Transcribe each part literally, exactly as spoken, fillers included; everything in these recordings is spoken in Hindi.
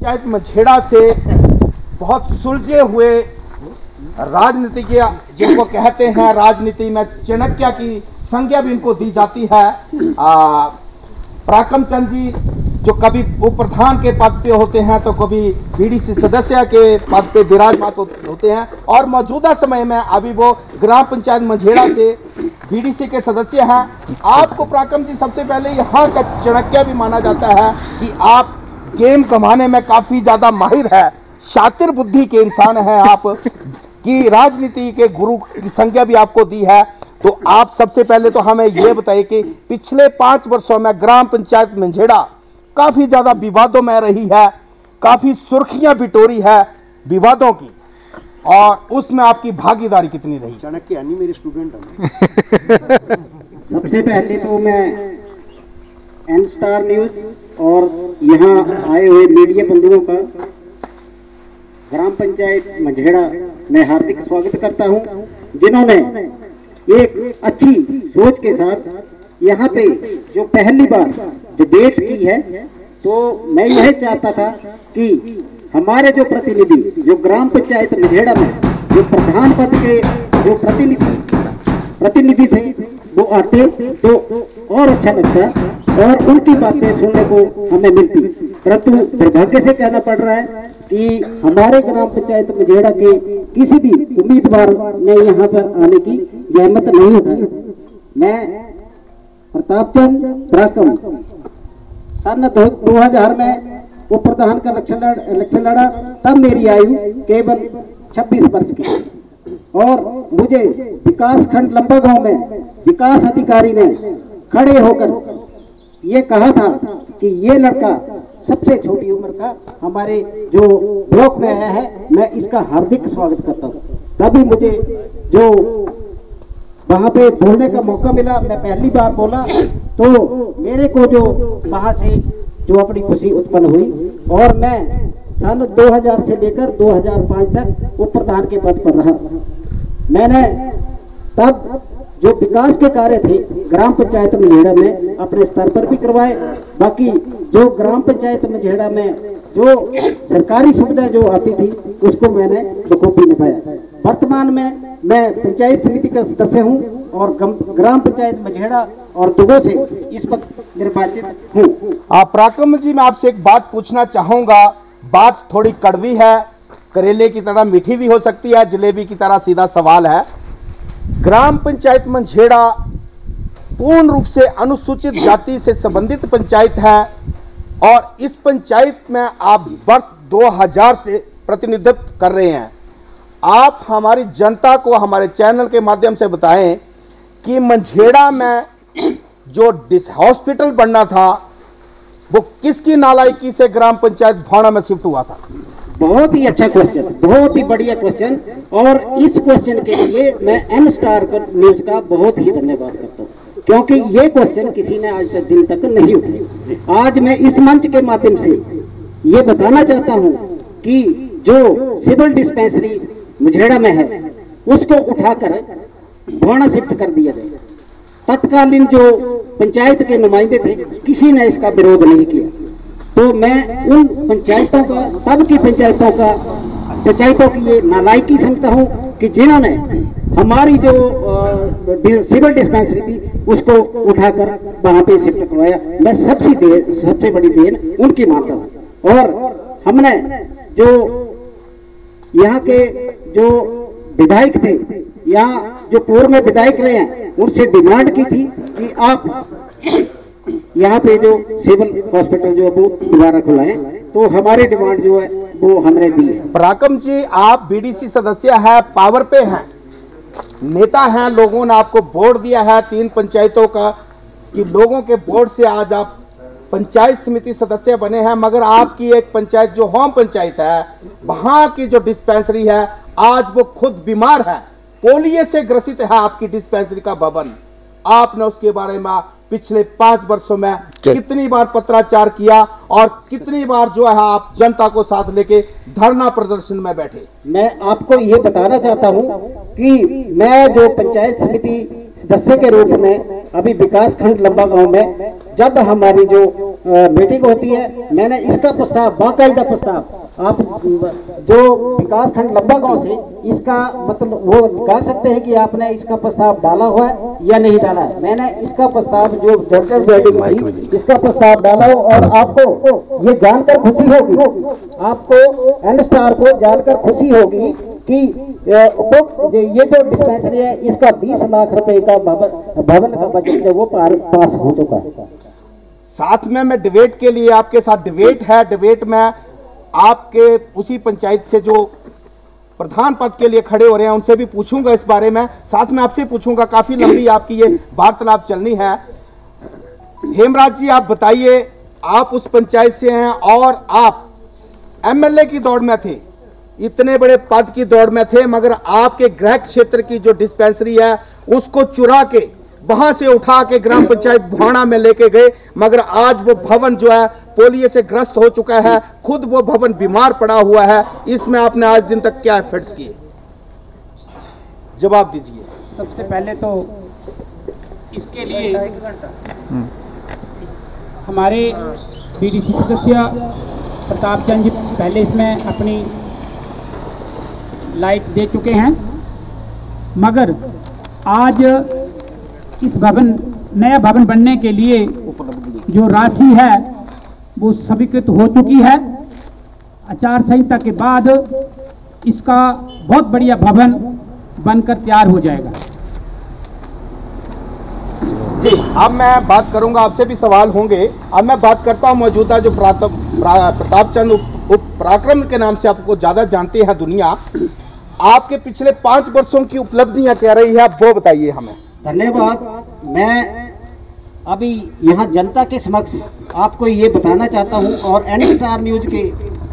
पंचायत मझेड़ा से बहुत सुलझे हुए राजनीतिज्ञ जिनको कहते हैं, राजनीति में चाणक्य की संज्ञा भी इनको दी जाती है। आ, पराक्रम चंद जी जो कभी उप प्रधान के पद पे होते हैं तो कभी बीडीसी सदस्य के पद पे विराजमान होते हैं, और मौजूदा समय में अभी वो ग्राम पंचायत मझेड़ा से बीडीसी के सदस्य हैं। आपको पराक्रम जी सबसे पहले यहाँ का चाणक्य भी माना जाता है कि आप गेम कमाने में काफ़ी ज़्यादा माहिर है, शातिर बुद्धि के इंसान हैं आप, कि राजनीति के गुरु की संज्ञा भी आपको दी है। तो आप सबसे पहले तो हमें ये बताइए कि पिछले पाँच वर्षों में ग्राम पंचायत मझेड़ा काफ़ी ज़्यादा विवादों में रही है, काफ़ी सुर्खियां बिटोरी है विवादों की, और उसमें आपकी भागीदारी कितनी रही? चाणक्य यानी मेरे स्टूडेंट हैं। सबसे पहले तो मैं एन स्टार न्यूज़ और यहाँ आए हुए मीडिया बंधुओं का ग्राम पंचायत मझेड़ा में हार्दिक स्वागत करता हूँ, जिन्होंने एक अच्छी सोच के साथ यहाँ पे जो पहली बार डिबेट की है। तो मैं यह चाहता था कि हमारे जो प्रतिनिधि जो ग्राम पंचायत मझेड़ा में जो प्रधान पद के जो प्रतिनिधि प्रतिनिधि थे वो आते तो और अच्छा लगता और उनकी बातें सुनने को हमें मिलती, परंतु दुर्भाग्य से कहना पड़ रहा है कि हमारे ग्राम पंचायत मझेड़ा के किसी भी उम्मीदवार ने यहाँ पर आने की जहमत नहीं उठाई। मैं प्रताप चंद पराक्रम सन दो हजार में उप प्रधान का इलेक्शन लड़ा, तब मेरी आयु केवल छब्बीस वर्ष की, और मुझे विकास खंड लंबा गांव में विकास अधिकारी ने खड़े होकर ये कहा था कि ये लड़का सबसे छोटी उम्र का हमारे जो ब्लॉक में आया है, मैं इसका हार्दिक स्वागत करता हूँ। तभी मुझे जो वहाँ पे बोलने का मौका मिला, मैं पहली बार बोला, तो मेरे को जो वहाँ से जो अपनी खुशी उत्पन्न हुई, और मैं सन दो हज़ार से लेकर दो हज़ार पाँच तक उप प्रधान के पद पर रहा। मैंने तब जो विकास के कार्य थे ग्राम पंचायत मझेड़ा में अपने स्तर पर भी करवाए, बाकी जो ग्राम पंचायत मझेड़ा में जो सरकारी सुविधा जो आती थी उसको मैंने बखूबी निभाया। वर्तमान में मैं पंचायत समिति का सदस्य हूं और ग्राम पंचायत मझेड़ा और दुगो से इस वक्त निर्वाचित हूं। पराक्रम जी, मैं आपसे एक बात पूछना चाहूँगा, बात थोड़ी कड़वी है, करेले की तरह मीठी भी हो सकती है, जलेबी की तरह सीधा सवाल है। ग्राम पंचायत मझेड़ा पूर्ण रूप से अनुसूचित जाति से संबंधित पंचायत है, और इस पंचायत में आप वर्ष दो हज़ार से प्रतिनिधित्व कर रहे हैं। आप हमारी जनता को हमारे चैनल के माध्यम से बताएं कि मझेड़ा में जो डिस हॉस्पिटल बनना था वो किसकी नालायकी से ग्राम पंचायत भावना में शिफ्ट हुआ था? बहुत ही अच्छा क्वेश्चन, बहुत ही बढ़िया क्वेश्चन, और इस क्वेश्चन के लिए मैं एन स्टार न्यूज़ का बहुत ही धन्यवाद करता हूँ, क्योंकि ये क्वेश्चन किसी ने आज तक दिन तक नहीं उठाया। आज मैं इस मंच के माध्यम से ये बताना चाहता हूँ कि जो सिविल डिस्पेंसरी मझेड़ा में है उसको उठाकर भावना शिफ्ट कर दिया जाए। तत्कालीन जो पंचायत के नुमाइंदे थे किसी ने इसका विरोध नहीं किया, तो मैं उन पंचायतों का तब की पंचायतों का पंचायतों की ये नालायकी समझता हूँ कि जिन्होंने हमारी जो सिविल डिस्पेंसरी थी उसको उठाकर वहाँ पे शिफ्ट करवाया। मैं सबसे देर सबसे बड़ी देन उनकी मानता हूँ। और हमने जो यहाँ के जो विधायक थे, यहाँ जो पूर्व में विधायक रहे हैं, उनसे डिमांड की थी कि आप यहाँ पे जो सिविल हॉस्पिटल जो वो दोबारा खुलाएं, तो हमारी डिमांड जो है वो हमने दी है। पराक्रम जी, आप बीडीसी सदस्य हैं, पावर पे हैं, नेता हैं, लोगों ने आपको वोट दिया है तीन पंचायतों का, कि लोगों के वोट से आज आप पंचायत समिति सदस्य बने हैं, मगर आपकी एक पंचायत जो होम पंचायत है, वहाँ की जो डिस्पेंसरी है आज वो खुद बीमार है, पोलियो से ग्रसित है आपकी डिस्पेंसरी का भवन। आपने उसके बारे में पिछले पांच वर्षों में कितनी बार पत्राचार किया और कितनी बार जो है आप जनता को साथ लेके धरना प्रदर्शन में बैठे? मैं आपको ये बताना चाहता हूँ कि मैं जो पंचायत समिति सदस्य के रूप में अभी विकास खंड लंबा गांव में जब हमारी जो मीटिंग होती है, मैंने इसका प्रस्ताव, बाकायदा प्रस्ताव आप जो विकास खंड लंबा गांव से इसका मतलब वो निकाल सकते हैं कि आपने इसका प्रस्ताव डाला हुआ है या नहीं डाला है। मैंने इसका प्रस्ताव जो जर्जर वेडिंग थी इसका प्रस्ताव डाला हो, और आपको ये जानकर खुशी होगी, आपको एन स्टार को जानकर खुशी होगी कि ये जो डिस्पेंसरी है इसका बीस लाख रुपए का भवन भवन का बजट है वो पास हो चुका है। साथ में मैं डिबेट के लिए आपके साथ डिबेट है, डिबेट में आपके उसी पंचायत से जो प्रधान पद के लिए खड़े हो रहे हैं उनसे भी पूछूंगा इस बारे में, साथ में आपसे पूछूंगा। काफी लंबी आपकी ये वार्तालाप चलनी है। हेमराज जी, आप बताइए, आप उस पंचायत से हैं और आप एमएलए की दौड़ में थे, इतने बड़े पद की दौड़ में थे, मगर आपके गृह क्षेत्र की जो डिस्पेंसरी है उसको चुरा के वहां से उठा के ग्राम पंचायत भुआणा में लेके गए, मगर आज वो भवन जो है पोलियो से ग्रस्त हो चुका है, खुद वो भवन बीमार पड़ा हुआ है। इसमें आपने आज दिन तक क्या एफर्ट्स किए, जवाब दीजिए। सबसे पहले तो इसके लिए हमारे बीडीसी सदस्य प्रताप चंद जी पहले इसमें अपनी लाइट दे चुके हैं, मगर आज इस भवन नया भवन बनने के लिए जो राशि है वो स्वीकृत हो चुकी है। आचार संहिता के बाद इसका बहुत बढ़िया भवन बनकर तैयार हो जाएगा। जी, अब मैं बात करूंगा, आपसे भी सवाल होंगे। अब मैं बात करता हूं मौजूदा जो प्रताप चंद उप पराक्रम के नाम से आपको ज्यादा जानती है दुनिया, आपके पिछले पांच वर्षों की उपलब्धियां क्या रही है, वो बताइए हमें। धन्यवाद। मैं अभी यहाँ जनता के समक्ष आपको ये बताना चाहता हूँ और एन स्टार न्यूज के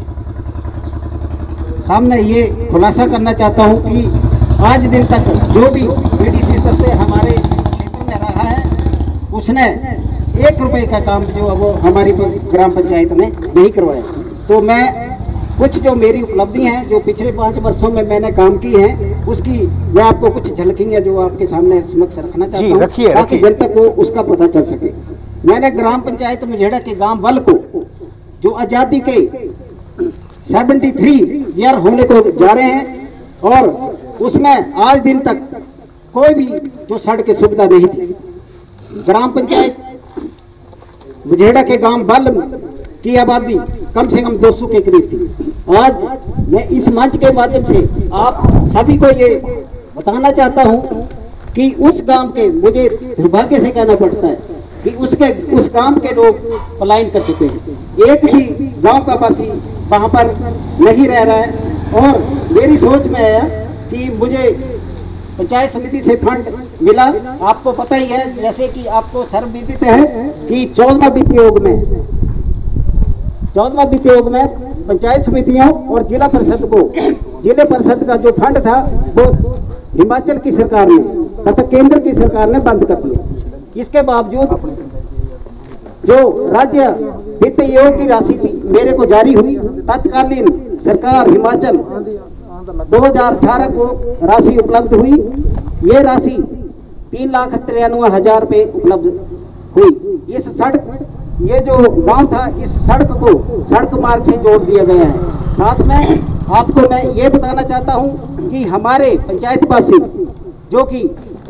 सामने ये खुलासा करना चाहता हूँ कि आज दिन तक जो भी बीडीसी सदस्य हमारे क्षेत्र में रहा है उसने एक रुपए का काम जो वो हमारी ग्राम पंचायत में नहीं करवाया। तो मैं कुछ जो मेरी उपलब्धि हैं जो पिछले पाँच वर्षों में मैंने काम की हैं उसकी मैं आपको कुछ झलकियाँ जो आपके सामने समक्ष रखना चाहता हूँ ताकि जनता को उसका पता चल सके। मैंने ग्राम पंचायत मझेड़ा के गांव वल को जो आज़ादी के तिहत्तर ईयर होने को जा रहे हैं और उसमें आज दिन तक कोई भी जो सड़क की सुविधा नहीं थी। ग्राम पंचायत मझेड़ा के गांव वल की आबादी कम से कम दो सौ के करीब थी। आज मैं इस मंच के माध्यम से आप सभी को ये बताना चाहता हूँ कि उस गांव के, मुझे दुर्भाग्य से कहना पड़ता है कि उसके उस गांव के लोग पलायन कर चुके हैं। एक भी गांव का वासी वहां पर नहीं रह रहा है। और मेरी सोच में आया कि मुझे पंचायत समिति से फंड मिला। आपको पता ही है, जैसे कि आपको सर्वविदित है कि चौदहवां वित्त योग में चौदहवां वित्त योग में पंचायत समितियों और जिला परिषद को जिले परिषद का जो फंड था वो हिमाचल की सरकार ने तथा केंद्र की सरकार ने बंद कर दिया। इसके बावजूद जो राज्य वित्त योग की राशि थी मेरे को जारी हुई। तत्कालीन सरकार हिमाचल दो हज़ार अठारह को राशि उपलब्ध हुई। ये राशि तीन लाख तिरानवे हजार रुपये उपलब्ध हुई। इस सड़क ये जो गांव था इस सड़क को सड़क मार्ग से जोड़ दिया गया है। साथ में आपको मैं ये बताना चाहता हूं कि हमारे पंचायत वासी जो कि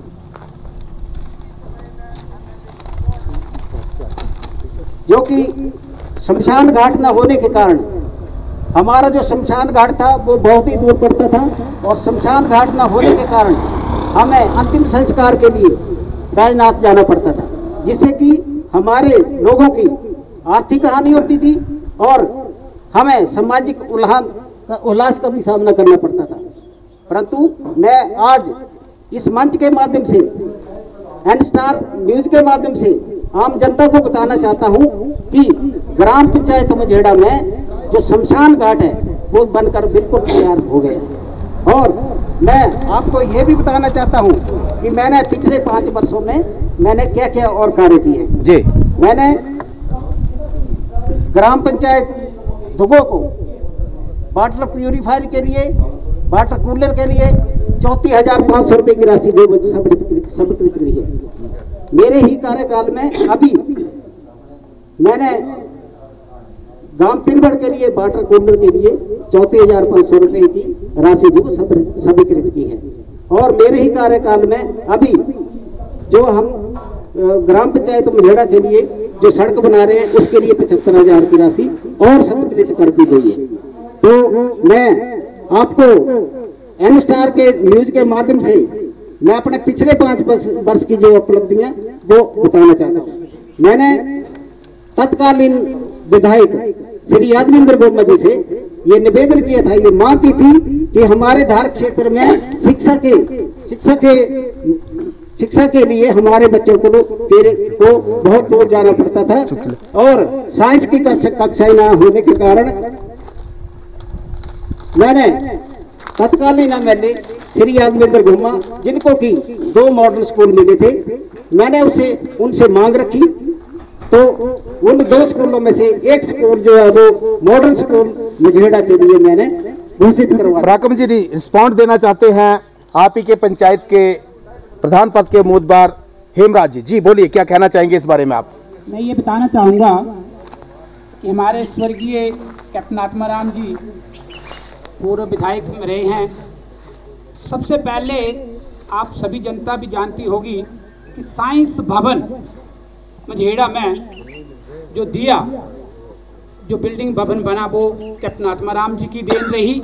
जो कि शमशान घाट न होने के कारण हमारा जो शमशान घाट था वो बहुत ही दूर पड़ता था और शमशान घाट न होने के कारण हमें अंतिम संस्कार के लिए बैजनाथ जाना पड़ता था, जिससे कि हमारे लोगों की आर्थिक हानि होती थी और हमें सामाजिक उल्लास उल्लास का भी सामना करना पड़ता था। परंतु मैं आज इस मंच के माध्यम से एन स्टार न्यूज के माध्यम से आम जनता को बताना चाहता हूं कि ग्राम पंचायत मझेड़ा में जो शमशान घाट है वो बनकर बिल्कुल तैयार हो गया। और मैं आपको ये भी बताना चाहता हूं कि मैंने पिछले पाँच वर्षों में मैंने क्या क्या और कार्य किए जी। मैंने ग्राम पंचायत दुगो को वाटर प्यूरिफायर के लिए, वाटर कूलर के लिए चौंतीस हजार पाँच सौ रुपये की राशि जो स्वीकृत हुई है। मेरे ही कार्यकाल में अभी मैंने गांव तिलबड़ के लिए वाटर कूलर के लिए चौंतीस हजार पाँच सौ रुपये की राशि जो स्वीकृत की है। और मेरे ही कार्यकाल में अभी जो हम ग्राम पंचायत मझेड़ा के लिए जो सड़क बना रहे हैं उसके लिए पचहत्तर हजार की राशि और स्वीकृत कर दी गई है। तो मैं आपको एन स्टार के न्यूज के माध्यम से मैं अपने पिछले पांच वर्ष की जो उपलब्धियां वो बताना चाहता हूँ। मैंने तत्कालीन विधायक श्री यादविंद्र गोमा जी से ये निवेदन किया था, ये मांग की थी कि हमारे धार क्षेत्र में शिक्षा के शिक्षा के शिक्षा के लिए हमारे बच्चों को को बहुत दूर जाना पड़ता था और साइंस की कक्षाएं न होने के कारण मैंने तत्कालीन M L A Shri Yadvindra Goma जिनको कि दो मॉडल स्कूल मिले थे, मैंने उसे उनसे मांग रखी तो उन दो स्कूलों में से एक स्कूल जो है वो मॉडल स्कूल मझेड़ा के लिए मैंने घोषित करवा। पराक्रम जी रिस्पॉन्ड देना चाहते हैं आप ही के पंचायत के प्रधान पद के उम्मीदवार हेमराज जी। जी बोलिए, क्या कहना चाहेंगे इस बारे में आप? मैं ये बताना चाहूँगा कि हमारे स्वर्गीय कैप्टन आत्माराम जी पूर्व विधायक रहे हैं। सबसे पहले आप सभी जनता भी जानती होगी कि साइंस भवन मझेड़ा में जो दिया जो बिल्डिंग भवन बना वो कैप्टन आत्माराम जी की देन रही।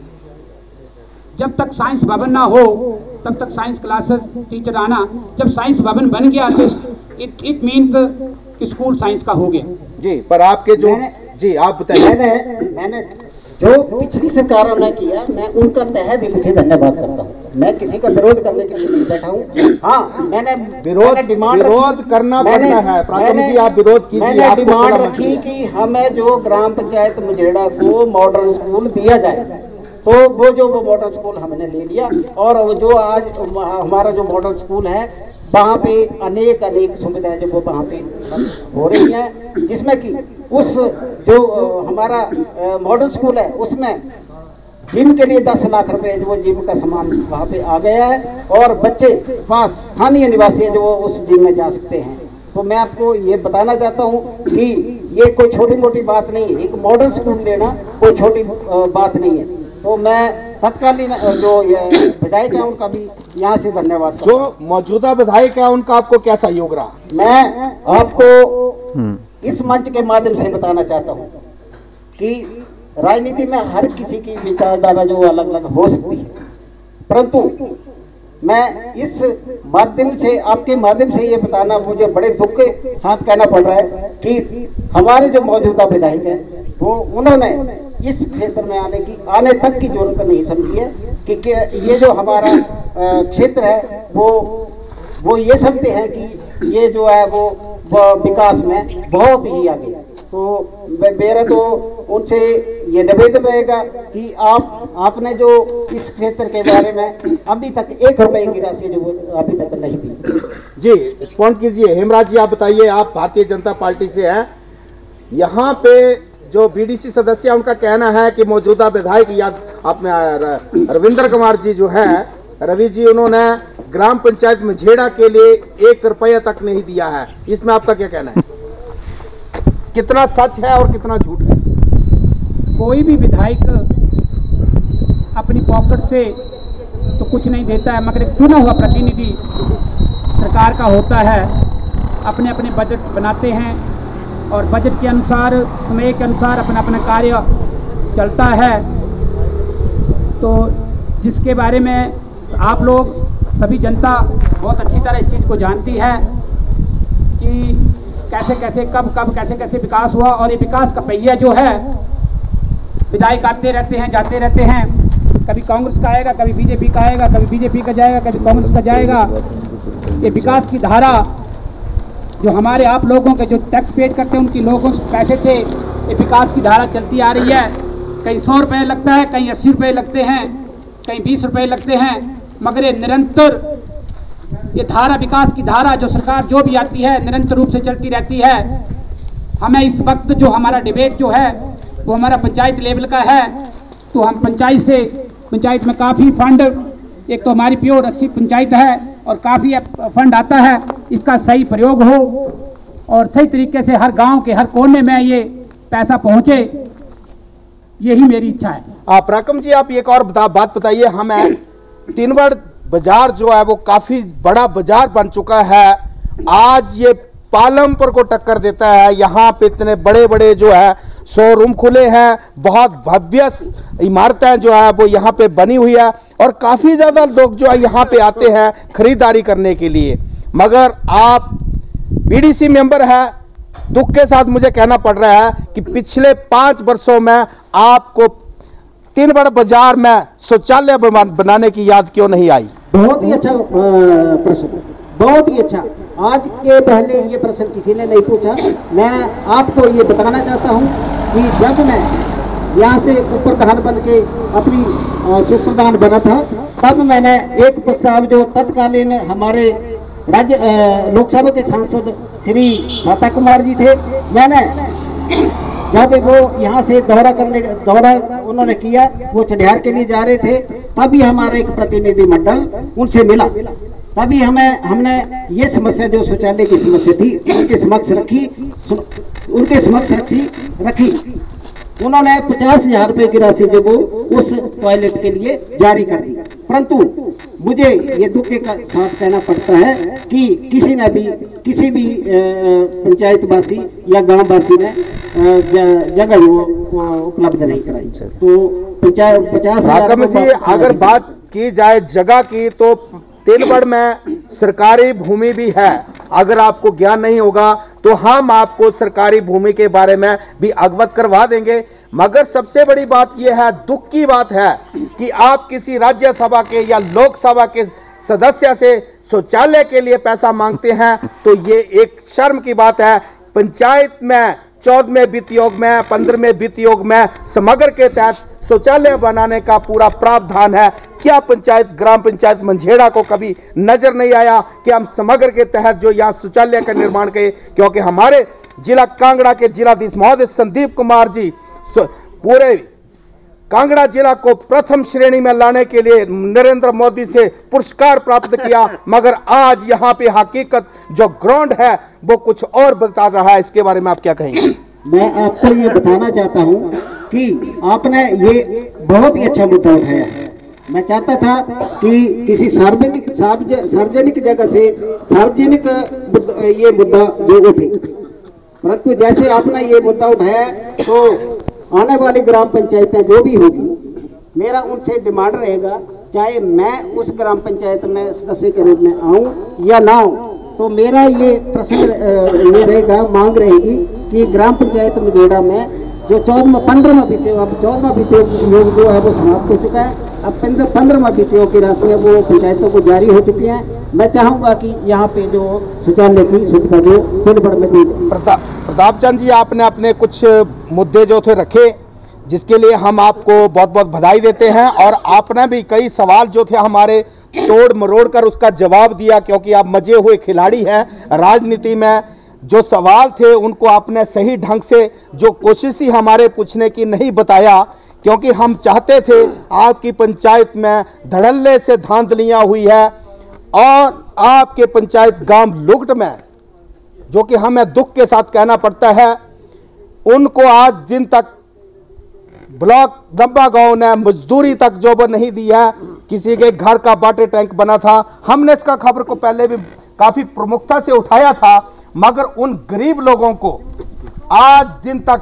जब तक साइंस भवन ना हो तब तक साइंस क्लासेस टीचर आना, जब साइंस भवन बन गया तो it it means school science का हो गया। जी पर आपके जो जी आप बताइए। मैंने मैंने जो पिछली सरकारों ने किया मैं उनका तहे दिल से धन्यवाद करता हूँ। मैं किसी का विरोध करने के लिए नहीं बैठा हूँ। हाँ मैंने विरोध डिमांड विरोध करना पड़ता है। प्राक्रम जी आप विरोध कीजिए। मैंने डिमांड रखी कि हमें जो ग्राम पंचायत मझेड़ा को मॉडर्न स्कूल दिया जाए, तो वो जो वो मॉडर्न स्कूल हमने ले लिया और वो जो आज हमारा जो मॉडर्न स्कूल है वहाँ पे अनेक अनेक सुविधाएं जो वो वहाँ पे हो रही हैं, जिसमें कि उस जो हमारा मॉडर्न स्कूल है उसमें जिम के लिए दस लाख रुपए जो जिम का सामान वहाँ पे आ गया है और बच्चे पास स्थानीय निवासी है जो उस जिम में जा सकते हैं। तो मैं आपको ये बताना चाहता हूँ कि ये कोई छोटी मोटी बात नहीं है, एक मॉडर्न स्कूल लेना कोई छोटी बात नहीं है। तो मैं तत्कालीन जो विधायक है उनका भी यहाँ से धन्यवाद। जो मौजूदा विधायक है उनका आपको क्या सहयोग रहा? मैं आपको इस मंच के माध्यम से बताना चाहता हूँ कि राजनीति में हर किसी की विचारधारा जो अलग अलग हो सकती है, परंतु मैं इस माध्यम से आपके माध्यम से ये बताना मुझे बड़े दुख के साथ कहना पड़ रहा है कि हमारे जो मौजूदा विधायक हैं वो उन्होंने इस क्षेत्र में आने की आने तक की जरूरत नहीं समझी है कि, कि ये जो हमारा क्षेत्र है वो वो ये समझते हैं कि ये जो है वो, वो विकास में बहुत ही आगे। तो मेरा तो उनसे ये निवेदन रहेगा कि आप आपने जो इस क्षेत्र के बारे में अभी तक एक रुपए की राशि जो अभी तक नहीं दी। जी रिस्पॉन्ड कीजिए। हेमराज जी आप बताइए, आप भारतीय जनता पार्टी से हैं, यहाँ पे जो बीडीसी सदस्य उनका कहना है कि मौजूदा विधायक याद अपने रविंद्र कुमार जी जो है रवि जी, उन्होंने ग्राम पंचायत मझेड़ा के लिए एक रुपया तक नहीं दिया है। इसमें आपका क्या कहना है? कितना सच है और कितना झूठ है? कोई भी विधायक अपनी पॉकेट से तो कुछ नहीं देता है, मगर एक चुना हुआ प्रतिनिधि सरकार का होता है, अपने अपने बजट बनाते हैं और बजट के अनुसार समय के अनुसार अपना अपना कार्य चलता है। तो जिसके बारे में आप लोग सभी जनता बहुत अच्छी तरह इस चीज़ को जानती है कि कैसे कैसे कब कब कैसे कैसे विकास हुआ। और ये विकास का पहिया जो है विधायक आते रहते हैं जाते रहते हैं, कभी कांग्रेस का आएगा, कभी बीजेपी का आएगा, कभी बीजेपी का जाएगा, कभी कांग्रेस का जाएगा। ये विकास की धारा जो हमारे आप लोगों के जो टैक्स पेड करते हैं उनकी लोगों से पैसे से ये विकास की धारा चलती आ रही है। कहीं सौ रुपये लगता है, कहीं अस्सी रुपये लगते हैं, कहीं बीस रुपये लगते हैं, मगर ये निरंतर ये धारा विकास की धारा जो सरकार जो भी आती है निरंतर रूप से चलती रहती है। हमें इस वक्त जो हमारा डिबेट जो है वो हमारा पंचायत लेवल का है, तो हम पंचायत से पंचायत में काफ़ी फंड एक तो हमारी प्योर अस्सी पंचायत है और काफ़ी फंड आता है, इसका सही प्रयोग हो और सही तरीके से हर गांव के हर कोने में ये पैसा पहुंचे, यही मेरी इच्छा है। आप पराक्रम जी, आप एक और बता, बात बताइए हमें। तीनवड़ बाजार जो है वो काफी बड़ा बाजार बन चुका है, आज ये पालमपुर को टक्कर देता है। यहाँ पे इतने बड़े बड़े जो है शोरूम खुले हैं, बहुत भव्य इमारतें जो है वो यहाँ पे बनी हुई है और काफ़ी ज़्यादा लोग जो है यहाँ पे आते हैं खरीदारी करने के लिए। मगर आप बीडीसी मेंबर है, दुख के साथ मुझे कहना पड़ रहा है कि पिछले पाँच वर्षों में आपको तीनवड़ बाजार में शौचालय बनाने की याद क्यों नहीं आई? बहुत ही अच्छा प्रश्न, बहुत ही अच्छा। आज के पहले ये प्रश्न किसी ने नहीं पूछा। मैं आपको ये बताना चाहता हूँ कि जब मैं यहाँ से उप प्रधान बन के अपनी उप प्रधान बना था, तब मैंने एक प्रस्ताव जो तत्कालीन हमारे राज्य लोकसभा के सांसद श्री शाता कुमार जी थे, मैंने जब वो यहाँ से दौरा करने दौरा उन्होंने किया, वो चढ़ियार के लिए जा रहे थे, तभी हमारा एक प्रतिनिधि मंडल उनसे मिला। तभी हमें हमने ये समस्या जो शौचालय की समस्या थी उनके समक्ष रखी उनके समक्ष रखी रखी उन्होंने पचास हजार रुपये की राशि जो वो उस टॉयलेट के लिए जारी कर दी। परंतु मुझे ये दुख के साथ कहना पड़ता है कि किसी ने भी किसी भी पंचायतवासी या गांववासी ने जगह वो उपलब्ध नहीं कराई। तो पंचायत पचास हजार जी, अगर बात की जाए जगह की, तो तीनवड़ में सरकारी भूमि भी है। अगर आपको ज्ञान नहीं होगा तो हम आपको सरकारी भूमि के बारे में भी अवगत करवा देंगे। मगर सबसे बड़ी बात यह है, दुख की बात है कि आप किसी राज्यसभा के या लोकसभा के सदस्य से शौचालय के लिए पैसा मांगते हैं, तो ये एक शर्म की बात है। पंचायत में चौदहवें वित्त योग में पंद्रहवें वित्त योग में समग्र के तहत शौचालय बनाने का पूरा प्रावधान है। क्या पंचायत ग्राम पंचायत मंझेड़ा को कभी नजर नहीं आया कि हम समग्र के तहत जो यहाँ शौचालय का निर्माण करें? क्योंकि हमारे जिला कांगड़ा के जिलाधीश महोदय संदीप कुमार जी पूरे कांगड़ा जिला को प्रथम श्रेणी में लाने के लिए नरेंद्र मोदी से पुरस्कार प्राप्त किया, मगर आज यहाँ पे हकीकत जो ग्राउंड है वो कुछ और बता रहा है। इसके बारे में आप क्या कहेंगे? मैं आपको ये बताना चाहता हूँ कि आपने ये बहुत ही अच्छा मुद्दा उठाया है। मैं चाहता था कि किसी सार्वजनिक सार्वजनिक जगह से सार्वजनिक ये मुद्दा जो उठे, परंतु जैसे आपने ये मुद्दा उठाया तो आने वाली ग्राम पंचायतें जो भी होगी, मेरा उनसे डिमांड रहेगा, चाहे मैं उस ग्राम पंचायत में सदस्य के रूप में आऊं या ना आऊं, तो मेरा ये प्रश्न ये रहेगा, मांग रहेगी कि ग्राम पंचायत मझेड़ा में जो चौदहवा पंद्रहवा वित्त अब चौदहवा वित्त योग जो है वो समाप्त हो चुका है। अब पंद्रहवा वित्त योग की राशि है वो पंचायतों को जारी हो चुकी है। मैं चाहूँगा कि यहाँ पे जो शौचालय की सुविधा जो तीनवड़ में दी। प्रताप प्रताप चंद जी, आपने अपने कुछ मुद्दे जो थे रखे, जिसके लिए हम आपको बहुत बहुत बधाई देते हैं। और आपने भी कई सवाल जो थे हमारे तोड़ मरोड़ कर उसका जवाब दिया, क्योंकि आप मजे हुए खिलाड़ी हैं। राजनीति में जो सवाल थे उनको आपने सही ढंग से जो कोशिश ही हमारे पूछने की नहीं बताया, क्योंकि हम चाहते थे आपकी पंचायत में धड़ल्ले से धांधलियाँ हुई है और आपके पंचायत गांव लुगट में, जो कि हमें दुख के साथ कहना पड़ता है, उनको आज दिन तक ब्लॉक दब्बा गांव ने मजदूरी तक जो वो नहीं दी है। किसी के घर का वाटर टैंक बना था, हमने इसका खबर को पहले भी काफ़ी प्रमुखता से उठाया था, मगर उन गरीब लोगों को आज दिन तक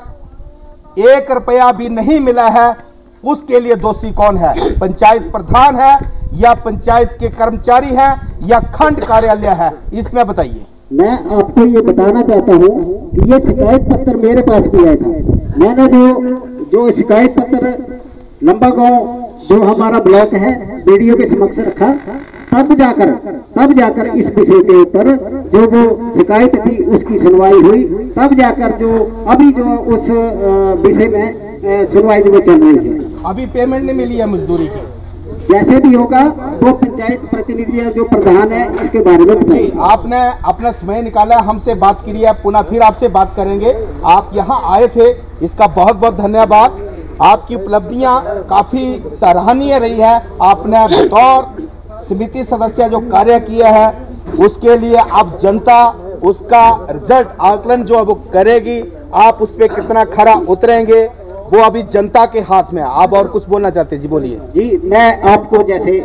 एक रुपया भी नहीं मिला है। उसके लिए दोषी कौन है? पंचायत प्रधान है या पंचायत के कर्मचारी हैं या खंड कार्यालय है? इसमें बताइए। मैं आपको ये बताना चाहता हूँ कि ये शिकायत पत्र मेरे पास भी आया था। मैंने जो जो शिकायत पत्र लंबा गांव जो हमारा ब्लॉक है वीडियो के समक्ष रखा, तब जाकर तब जाकर इस विषय के ऊपर जो वो शिकायत थी उसकी सुनवाई हुई। तब जाकर जो अभी जो उस विषय में सुनवाई जो चल रही है, अभी पेमेंट नहीं मिली है मजदूरी की। जैसे भी होगा वो पंचायत प्रतिनिधि जो प्रधान है इसके बारे में जी, आपने अपना समय निकाला, हमसे बात की है, पुनः फिर आपसे बात करेंगे। आप यहाँ आए थे, इसका बहुत बहुत धन्यवाद। आपकी उपलब्धियाँ काफ़ी सराहनीय रही है। आपने बतौर समिति सदस्य जो कार्य किया है उसके लिए अब जनता उसका रिजल्ट आकलन जो है वो करेगी। आप उस पर कितना खरा उतरेंगे वो अभी जनता के हाथ में है। आप और कुछ बोलना चाहते हैं? जी बोलिए। जी, मैं आपको जैसे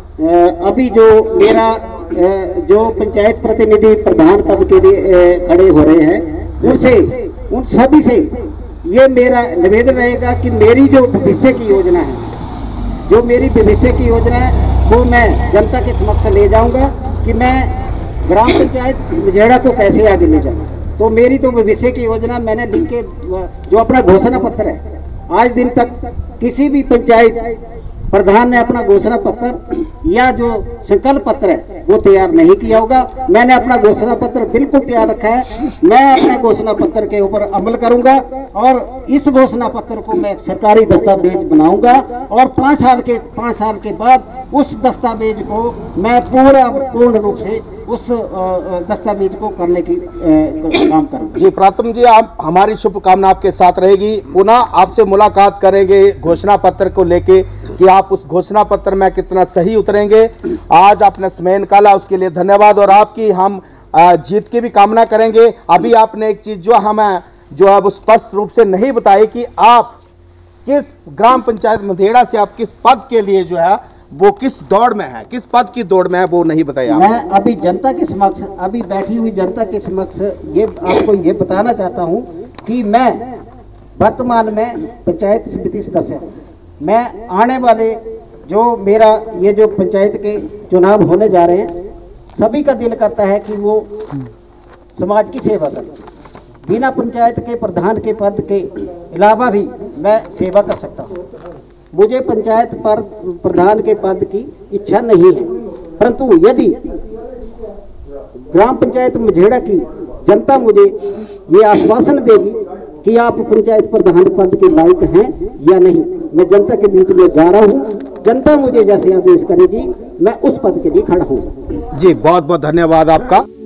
अभी जो मेरा जो पंचायत प्रतिनिधि प्रधान पद के लिए खड़े हो रहे हैं उनसे उन सभी से ये मेरा निवेदन रहेगा कि मेरी जो भविष्य की योजना है जो मेरी भविष्य की योजना है वो मैं जनता के समक्ष ले जाऊंगा कि मैं ग्राम पंचायत मझेड़ा को कैसे आगे ले जाऊँ। तो मेरी तो भविष्य की योजना मैंने लिख के जो अपना घोषणा पत्र है आज दिन तक किसी भी पंचायत प्रधान ने अपना घोषणा पत्र या जो संकल्प पत्र है वो तैयार नहीं किया होगा। मैंने अपना घोषणा पत्र बिल्कुल तैयार रखा है। मैं अपने घोषणा पत्र के ऊपर अमल करूंगा और इस घोषणा पत्र को मैं सरकारी दस्तावेज बनाऊंगा और पाँच साल के पाँच साल के बाद उस दस्तावेज को मैं पूरा पूर्ण रूप से उस दस्तावेज को करने की काम करूंगा। जी प्रातम जी, आप हमारी शुभकामना आपके साथ रहेगी। पुनः आपसे मुलाकात करेंगे घोषणा पत्र को लेके कि आप उस घोषणा पत्र में कितना सही उतरेंगे। आज आपने समय निकाला उसके लिए धन्यवाद और आपकी हम जीत की भी कामना करेंगे। अभी आपने एक चीज जो हमें जो है वो स्पष्ट रूप से नहीं बताई कि आप किस ग्राम पंचायत मझेड़ा से आप किस पद के लिए जो है वो किस दौड़ में है, किस पद की दौड़ में है वो नहीं बताया। मैं अभी जनता के समक्ष अभी बैठी हुई जनता के समक्ष ये आपको ये बताना चाहता हूँ कि मैं वर्तमान में पंचायत समिति सदस्य मैं आने वाले जो मेरा ये जो पंचायत के चुनाव होने जा रहे हैं सभी का दिल करता है कि वो समाज की सेवा करें। बिना पंचायत के प्रधान के पद के अलावा भी मैं सेवा कर सकता हूँ। मुझे पंचायत पर प्रधान के पद की इच्छा नहीं है, परंतु यदि ग्राम पंचायत मझेड़ा की जनता मुझे ये आश्वासन देगी कि आप पंचायत प्रधान पद के लायक हैं या नहीं, मैं जनता के बीच में जा रहा हूँ। जनता मुझे जैसे आदेश करेगी मैं उस पद के लिए खड़ा हूँ। जी बहुत बहुत धन्यवाद आपका।